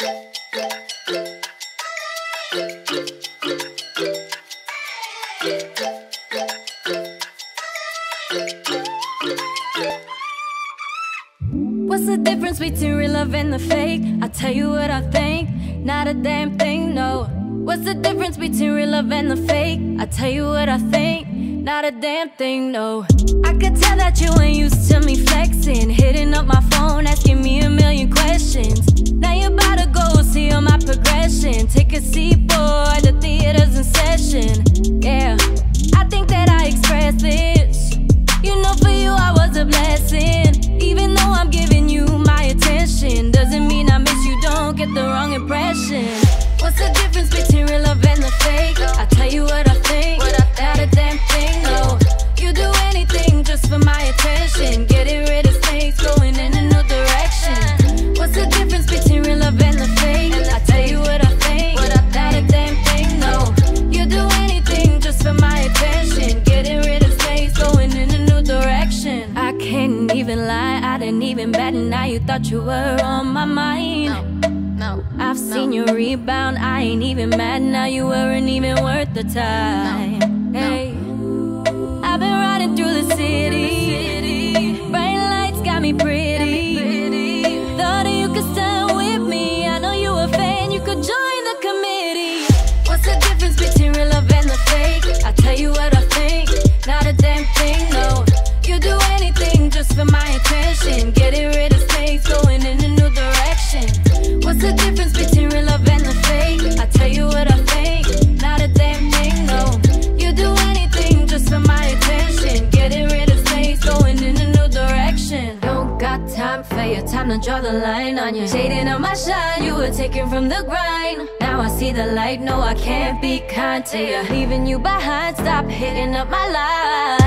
What's the difference between real love and the fake? I'll tell you what I think, not a damn thing, no. What's the difference between real love and the fake? I'll tell you what I think, not a damn thing, no. I could tell that you ain't used to me flexing, hitting up my phone, asking me a million questions. Now you're about to go see all my progression. Take a seat, boy, the theater's in session. Yeah, I think that I expressed this. You know, for you I was a blessing. Even though I'm giving you my attention, doesn't mean I miss you, don't get the wrong impression. What's the difference between real love and the fake? I'll tell you what I think, not a damn thing, no. You do anything just for my attention, getting rid of snakes, going in a new direction. What's the difference between real love and the fake? I'll tell you what I think, not a damn thing, no. You do anything just for my attention, getting rid of snakes, going in a new direction. I can't even lie, I didn't even bat an eye. You thought you were on my mind. I've seen you rebound, I ain't even mad now. You weren't even worth the time. Hey, I've been riding through the city, bright lights got me pretty. Thought you could stand with me, I know you a fan, you could join the committee. What's the difference between real love and the fake? I'll tell you what I think, not a damn thing, no. You do anything just for my attention, getting rid of snakes, going in a new direction. What's the difference between real love and the fake? I'll tell you what I think, not a damn thing, no. You do anything just for my attention, getting rid of snakes, going in a new direction. Don't got time for your time to draw the line on you. Shading on my shine, you were taken from the grind. Now I see the light, no I can't be kind to you. Leaving you behind, stop hitting up my line.